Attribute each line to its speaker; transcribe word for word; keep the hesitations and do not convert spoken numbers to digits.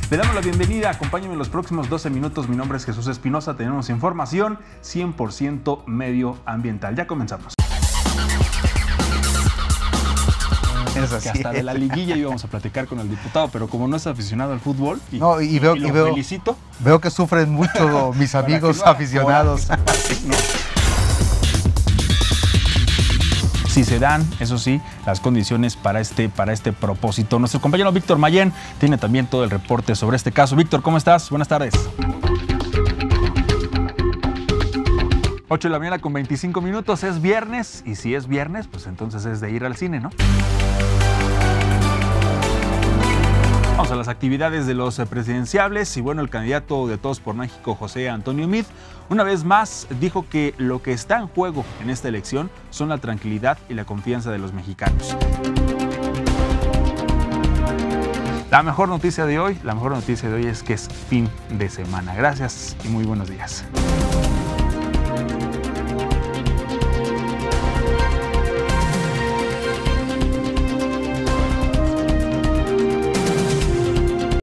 Speaker 1: Le damos la bienvenida, acompáñenme en los próximos doce minutos. Mi nombre es Jesús Espinosa, tenemos información cien por ciento medioambiental. Ya comenzamos. Es así. Que hasta de la liguilla íbamos a platicar con el diputado, pero como no es aficionado al fútbol, y,
Speaker 2: no, y veo,
Speaker 1: y lo
Speaker 2: y veo,
Speaker 1: felicito.
Speaker 2: Veo que sufren mucho mis amigos no aficionados.
Speaker 1: No. Si se dan, eso sí, las condiciones para este, para este propósito. Nuestro compañero Víctor Mayén tiene también todo el reporte sobre este caso. Víctor, ¿cómo estás? Buenas tardes. ocho de la mañana con veinticinco minutos, es viernes, y si es viernes, pues entonces es de ir al cine, ¿no? Vamos a las actividades de los presidenciables y bueno, el candidato de Todos por México, José Antonio Meade, una vez más dijo que lo que está en juego en esta elección son la tranquilidad y la confianza de los mexicanos. La mejor noticia de hoy, la mejor noticia de hoy es que es fin de semana. Gracias y muy buenos días.